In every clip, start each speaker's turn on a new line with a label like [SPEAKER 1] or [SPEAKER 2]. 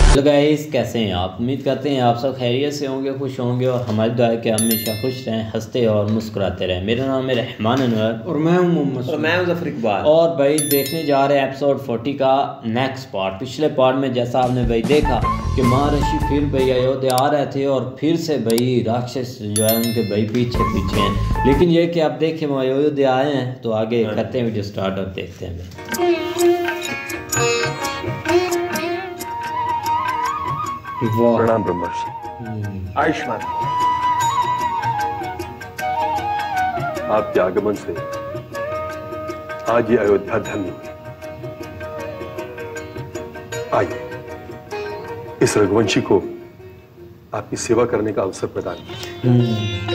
[SPEAKER 1] Hello guys, कैसे हैं आप? उम्मीद करते हैं आप सब खैरियत से होंगे, खुश होंगे और हमारी दुआ है कि हमेशा खुश रहें, हंसते और मुस्कुराते रहें। मेरा नाम है रहमान अनवर
[SPEAKER 2] और मैं हूं मोहम्मद
[SPEAKER 3] और मैं हूं ज़फर इकबाल।
[SPEAKER 1] और भाई देखने जा रहे हैं एपिसोड 40 का नेक्स्ट पार्ट। पिछले पार्ट में जैसा आपने भाई देखा कि महर्षि फिर भाई अयोध्या आ रहे थे और फिर से भाई राक्षस जो है उनके भाई पीछे पीछे हैं। लेकिन ये कि आप देखें वो अयोध्या आए हैं तो आगे करते हैं वीडियो स्टार्ट और देखते हैं।
[SPEAKER 4] प्रणाम ब्रह्मर्षि।
[SPEAKER 3] आयुष्मान।
[SPEAKER 4] आपके आगमन से आज ये अयोध्या धन्य हुई। आइए इस रघुवंशी को आपकी सेवा करने का अवसर प्रदान कीजिए।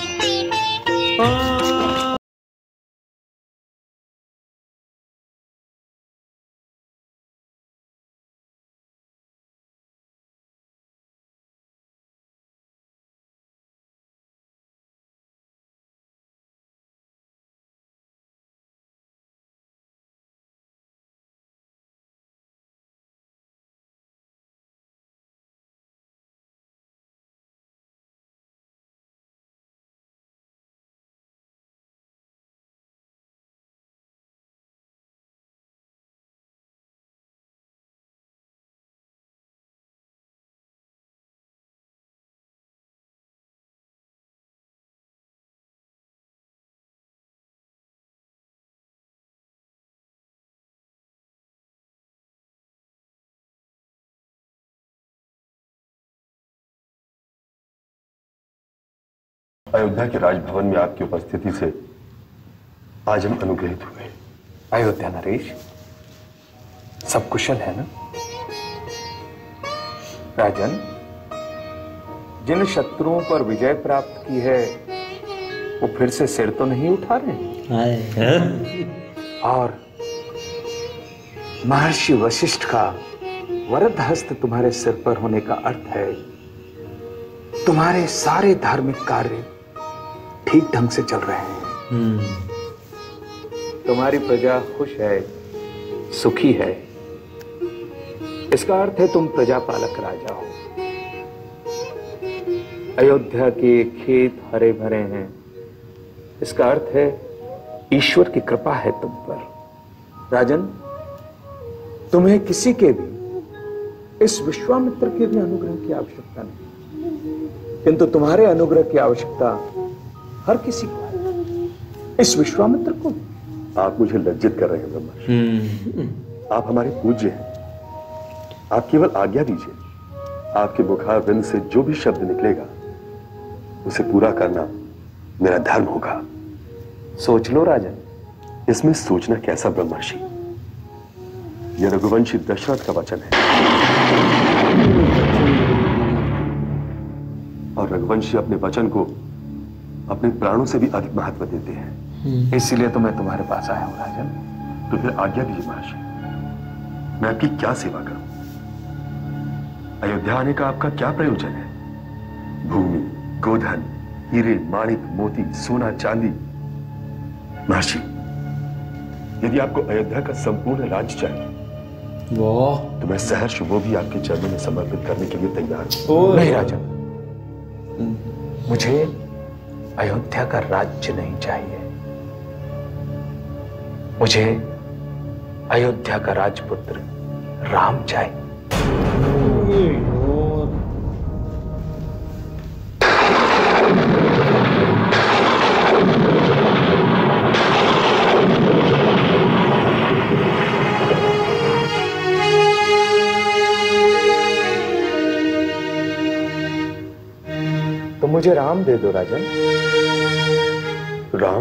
[SPEAKER 4] अयोध्या के राजभवन में आपकी उपस्थिति से आज हम अनुग्रहित हुए।
[SPEAKER 3] अयोध्या नरेश, सब कुशल है ना? राजन, जिन शत्रुओं पर विजय प्राप्त की है वो फिर से सिर तो नहीं उठा रहे? और महर्षि वशिष्ठ का वरद हस्त तुम्हारे सिर पर होने का अर्थ है तुम्हारे सारे धार्मिक कार्य ठीक ढंग से चल रहे हैं। तुम्हारी प्रजा खुश है, सुखी है। इसका अर्थ है तुम प्रजापालक राजा हो। अयोध्या के खेत हरे भरे हैं, इसका अर्थ है ईश्वर की कृपा है तुम पर। राजन, तुम्हें किसी के भी, इस विश्वामित्र के भी अनुग्रह की आवश्यकता नहीं, किंतु तुम्हारे अनुग्रह की आवश्यकता हर किसी को है, इस विश्वामित्र को।
[SPEAKER 4] आप मुझे लज्जित कर रहे हैं ब्रह्मर्षि। आप हमारे पूज्य हैं। आप केवल आज्ञा दीजिए। आपके मुखारविंद से जो भी शब्द निकलेगा उसे पूरा करना मेरा धर्म होगा।
[SPEAKER 3] सोच लो राजन।
[SPEAKER 4] इसमें सोचना कैसा ब्रह्मर्षि? यह रघुवंशी दशरथ का वचन है और रघुवंशी अपने वचन को अपने प्राणों से भी अधिक महत्व देते हैं।
[SPEAKER 3] इसीलिए तो मैं तुम्हारे पास आया हूं राजन।
[SPEAKER 4] तो फिर आज्ञा दीजिए महर्षि, मैं आपकी क्या सेवा करूं? अयोध्या आने का आपका क्या प्रयोजन है? भूमि, गोधन, हीरे, माणिक, मोती, सोना, चांदी। महर्षि, यदि आपको अयोध्या का संपूर्ण राज्य चाहिए तो मैं सहर्ष वो भी आपके चरणों में समर्पित करने के लिए तैयार हूं।
[SPEAKER 3] नहीं राजन, मुझे अयोध्या का राज्य नहीं चाहिए, मुझे अयोध्या का राजपुत्र राम चाहिए। तो मुझे राम दे दो राजन।
[SPEAKER 4] राम?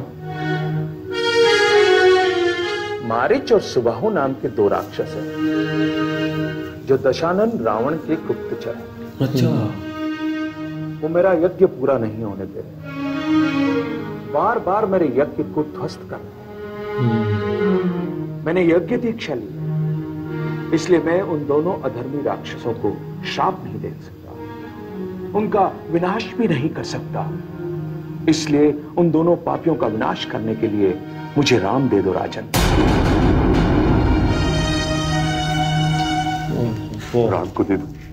[SPEAKER 3] मारीच और सुबाहु नाम के दो राक्षस हैं जो दशानन रावण के गुप्तचर हैं।
[SPEAKER 2] अच्छा।
[SPEAKER 3] वो मेरा यज्ञ पूरा नहीं होने दे रहे, बार बार मेरे यज्ञ को ध्वस्त कर रहे हैं। मैंने यज्ञ दीक्षा ली, इसलिए मैं उन दोनों अधर्मी राक्षसों को श्राप नहीं दे सकता, उनका विनाश भी नहीं कर सकता। इसलिए उन दोनों पापियों का विनाश करने के लिए मुझे राम दे दो राजन।
[SPEAKER 4] राम को दे दो।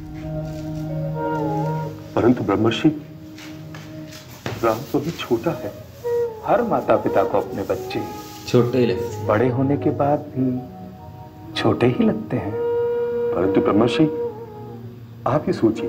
[SPEAKER 4] परंतु ब्रह्मर्षि, राम तो अभी छोटा है।
[SPEAKER 3] हर माता पिता को अपने बच्चे
[SPEAKER 1] छोटे ही लगते हैं,
[SPEAKER 3] बड़े होने के बाद भी छोटे ही लगते हैं।
[SPEAKER 4] परंतु ब्रह्मर्षि, आप ही सोचिए,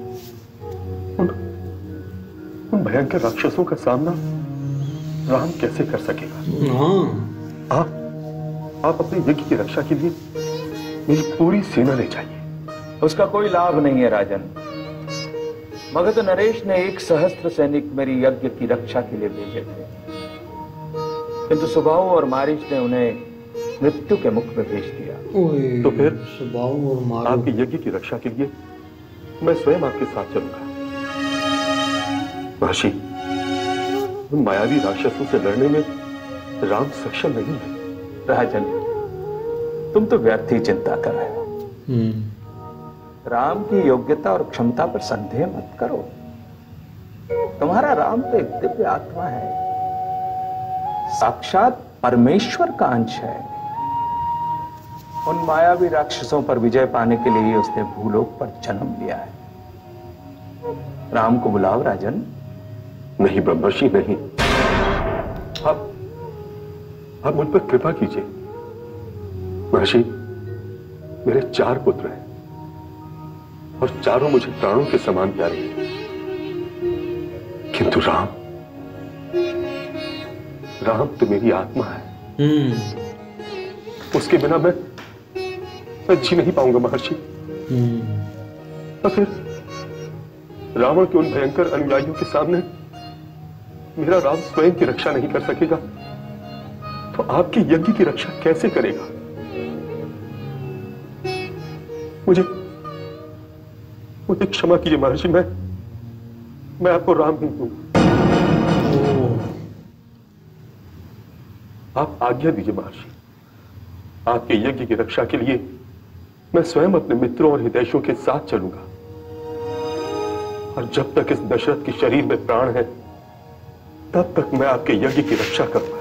[SPEAKER 4] उन भयंकर राक्षसों का सामना राम कैसे कर सकेगा?
[SPEAKER 1] हाँ,
[SPEAKER 4] आप अपने यज्ञ की रक्षा के लिए मेरी पूरी सेना ले जाइए।
[SPEAKER 3] उसका कोई लाभ नहीं है राजन। मगध नरेश ने 1 सहस्त्र सैनिक मेरी यज्ञ की रक्षा के लिए भेजे थे, किंतु सुबाहु और मारीच ने उन्हें मृत्यु के मुख में भेज दिया।
[SPEAKER 4] तो फिर
[SPEAKER 1] सुबाहु और मारीच
[SPEAKER 4] आपके यज्ञ की रक्षा के लिए मैं स्वयं आपके साथ चलूंगा। महर्षि, उन मायावी राक्षसों से लड़ने में राम सक्षम नहीं है।
[SPEAKER 3] राजन, तुम तो व्यर्थ ही चिंता कर रहे हो। राम की योग्यता और क्षमता पर संदेह मत करो। तुम्हारा राम तो एक दिव्य आत्मा है, साक्षात परमेश्वर का अंश है। उन मायावी राक्षसों पर विजय पाने के लिए उसने भूलोक पर जन्म लिया है। राम को बुलाओ राजन।
[SPEAKER 4] नहीं ब्रह्मर्षि, नहीं। आप मुझ पर कृपा कीजिए। महर्षि, मेरे 4 पुत्र हैं और चारों मुझे प्राणों के समान प्यारे हैं, किंतु राम तो मेरी आत्मा है। उसके बिना मैं जी नहीं पाऊंगा महर्षि। तो फिर रावण के उन भयंकर अनुयायियों के सामने मेरा राम स्वयं की रक्षा नहीं कर सकेगा, तो आपकी यज्ञ की रक्षा कैसे करेगा? मुझे क्षमा कीजिए महर्षि, मैं आपको राम नहीं दूंगा। आप आज्ञा दीजिए महर्षि। आपके यज्ञ की रक्षा के लिए मैं स्वयं अपने मित्रों और हितैषियों के साथ चलूंगा, और जब तक इस दशरथ के शरीर में प्राण है तब तक मैं आपके यज्ञ की रक्षा करूंगा।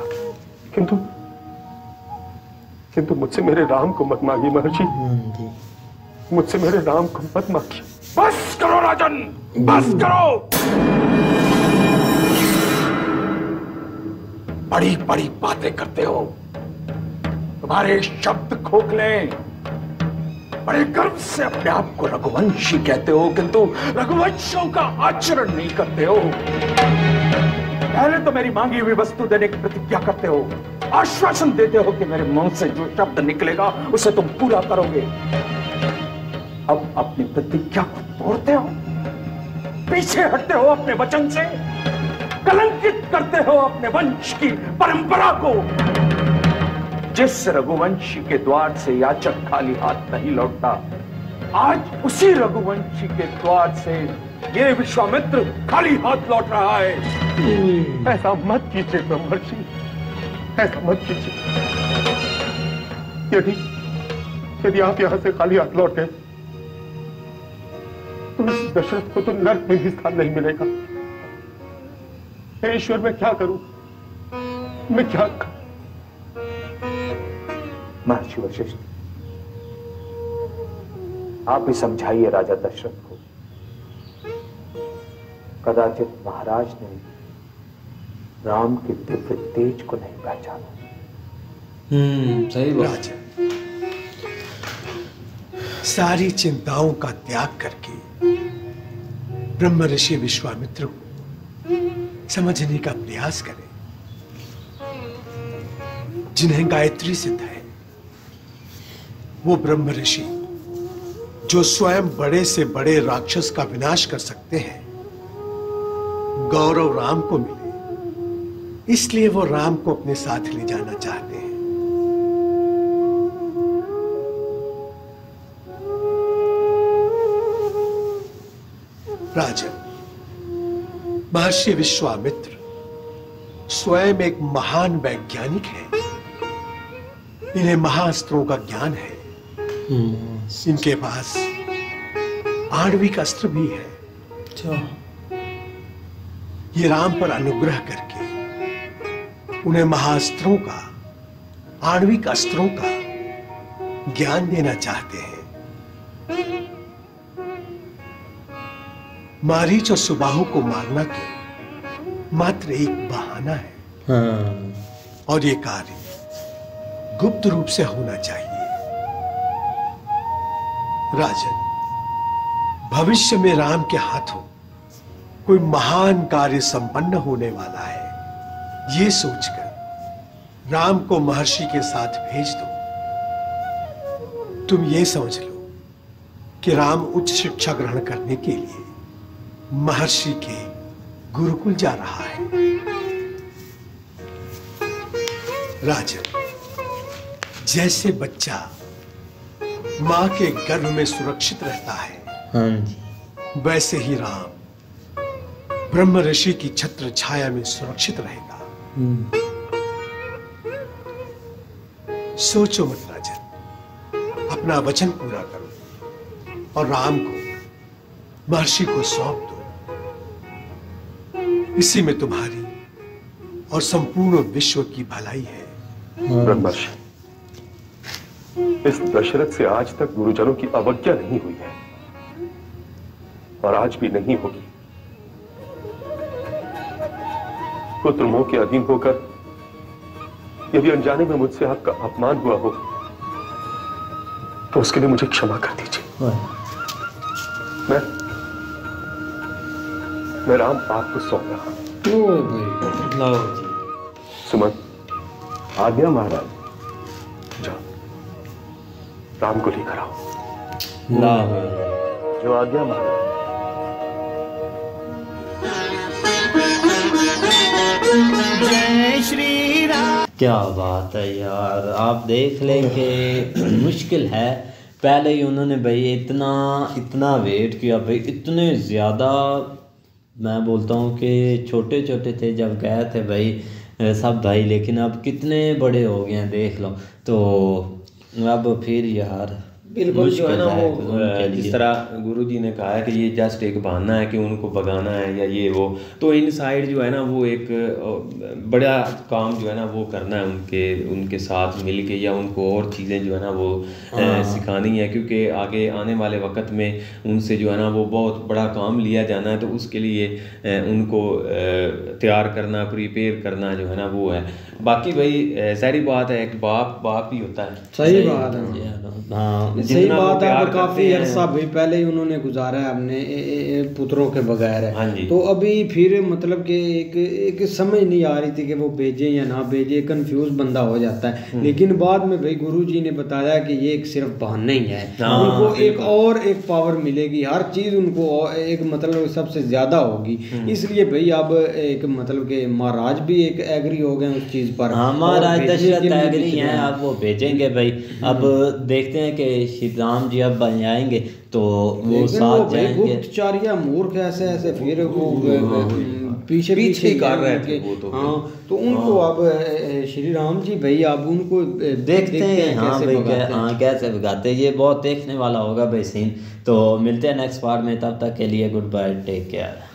[SPEAKER 4] किंतु मुझसे मेरे राम को मत मांगिए महर्षि, मुझसे मेरे राम को मत मांगिए।
[SPEAKER 3] बस करो राजन, बस करो। बड़ी बड़ी बातें करते हो, तुम्हारे शब्द खोखले। बड़े गर्व से अपने आप को रघुवंशी कहते हो, किंतु रघुवंशों का आचरण नहीं करते हो। पहले तो मेरी मांगी हुई वस्तु देने की प्रतिज्ञा करते हो, आश्वासन देते हो कि मेरे मुंह से जो शब्द निकलेगा उसे तुम पूरा करोगे। अब अपनी प्रतिज्ञा को तोड़ते हो, पीछे हटते हो अपने वचन से, कलंकित करते हो अपने वंश की परंपरा को। जिस रघुवंशी के द्वार से याचक खाली हाथ नहीं लौटता, आज उसी रघुवंशी के द्वार से ये विश्वामित्र खाली हाथ लौट रहा है।
[SPEAKER 4] ऐसा मत कीजिए ब्रह्मर्षि, ऐसा मत कीजिए। यदि आप यहां से खाली हाथ लौट गए तो इस दशरथ को तो नर्क में भी स्थान नहीं मिलेगा। हे ईश्वर, मैं क्या करूं, मैं क्या करूं?
[SPEAKER 3] महर्षि वशिष्ठ, आप ही समझाइए राजा दशरथ को। कदाचित महाराज ने राम के दिव्य तेज को नहीं पहचाना।
[SPEAKER 1] सही बात।
[SPEAKER 2] राजा, सारी चिंताओं का त्याग करके ब्रह्म ऋषि विश्वामित्र को समझने का प्रयास करें, जिन्हें गायत्री सिद्ध है। वो ब्रह्म ऋषि जो स्वयं बड़े से बड़े राक्षस का विनाश कर सकते हैं, गौरव राम को मिले, इसलिए वो राम को अपने साथ ले जाना चाहते हैं। राजन, महर्षि विश्वामित्र स्वयं एक महान वैज्ञानिक है। इन्हें महाअस्त्रों का ज्ञान है। इनके पास आणविक अस्त्र भी है। ये राम पर अनुग्रह करके उन्हें महाअस्त्रों का, आणविक अस्त्रों का ज्ञान देना चाहते हैं। मारीच और सुबाहु को मारना तो मात्र एक बहाना है।
[SPEAKER 1] हाँ।
[SPEAKER 2] और ये कार्य गुप्त रूप से होना चाहिए। राजन, भविष्य में राम के हाथों कोई महान कार्य संपन्न होने वाला है, ये सोचकर राम को महर्षि के साथ भेज दो। तुम ये समझ लो कि राम उच्च शिक्षा ग्रहण करने के लिए महर्षि के गुरुकुल जा रहा है। राजन, जैसे बच्चा मां के गर्भ में सुरक्षित रहता है,
[SPEAKER 1] हाँ जी,
[SPEAKER 2] वैसे ही राम ब्रह्म ऋषि की छत्र छाया में सुरक्षित रहेगा। सोचो मत राजन, अपना वचन पूरा करो और राम को महर्षि को सौंप दो। इसी में तुम्हारी और संपूर्ण विश्व की भलाई है।
[SPEAKER 4] ब्रह्मर्षि, इस दशरथ से आज तक गुरुजनों की अवज्ञा नहीं हुई है और आज भी नहीं होगी। पुत्र मोह के अधीन होकर यदि अनजाने में मुझसे आपका अपमान हुआ हो तो उसके लिए मुझे क्षमा कर दीजिए। मैं राम आपको सौंप रहा हूं। सुमन,
[SPEAKER 3] आज्ञा महाराज।
[SPEAKER 4] जाओ, राम को लेकर आओ।
[SPEAKER 3] जो आज्ञा महाराज।
[SPEAKER 5] जय श्री राम।
[SPEAKER 1] क्या बात है यार, आप देख लें कि मुश्किल है। पहले ही उन्होंने भाई इतना वेट किया भाई, इतने ज़्यादा। मैं बोलता हूँ कि छोटे छोटे थे जब गए थे भाई सब भाई, लेकिन अब कितने बड़े हो गए हैं देख लो। तो अब फिर यार
[SPEAKER 6] बिल्कुल जो है ना वो
[SPEAKER 1] उनके लिए।
[SPEAKER 6] जिस तरह गुरुजी ने कहा है कि ये जस्ट एक बहाना है कि उनको भगाना है या ये वो, तो इनसाइड जो है ना वो एक बड़ा काम जो है ना वो करना है उनके साथ मिल के, या उनको और चीज़ें जो है ना वो सिखानी है, क्योंकि आगे आने वाले वक्त में उनसे जो है ना वो बहुत बड़ा काम लिया जाना है। तो उसके लिए उनको तैयार करना, प्रिपेयर करना जो है ना वो है। बाकी भाई सारी बात है, एक बाप ही होता है।
[SPEAKER 5] सही बात है,
[SPEAKER 1] हाँ
[SPEAKER 5] सही बात है। अब काफ़ी अरसा भाई पहले ही उन्होंने गुजारा है अपने पुत्रों के बगैर है।
[SPEAKER 6] हाँ जी।
[SPEAKER 5] तो अभी फिर मतलब कि एक समझ नहीं आ रही थी कि वो भेजें या ना भेजें, कंफ्यूज बंदा हो जाता है। लेकिन बाद में भाई गुरुजी ने बताया कि ये एक सिर्फ बहाना ही है। उनको एक पावर मिलेगी, हर चीज़ उनको एक मतलब सबसे ज़्यादा होगी। इसलिए भाई अब एक मतलब कि महाराज भी एक एग्री हो गए उस चीज़ पर।
[SPEAKER 1] हाँ, महाराज दशरथ एग्री हैं, अब वो भेजेंगे भाई। अब देखते हैं कि श्री राम जी अब बन जाएंगे तो वो साथ जाएंगे।
[SPEAKER 5] गुप्तचारिया मूर्ख ऐसे फिर वो पीछे
[SPEAKER 6] कर रहे थे वो तो।
[SPEAKER 5] हाँ, तो उनको अब श्री राम जी भाई अब उनको
[SPEAKER 1] देखते हैं हाँ भाई कैसे भगाते हैं। ये बहुत देखने वाला होगा भाई सीन। तो मिलते हैं नेक्स्ट पार्ट में, तब तक के लिए गुड बाय, टेक केयर।